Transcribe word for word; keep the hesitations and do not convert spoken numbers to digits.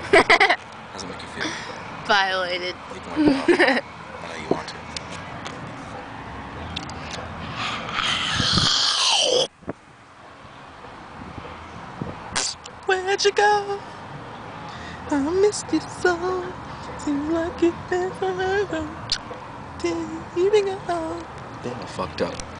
How does it make you feel? Violated. You can wipe it off. I know you want to. Where'd you go? I missed you so. Seems like it's been forever. Till you go. Damn, I fucked up.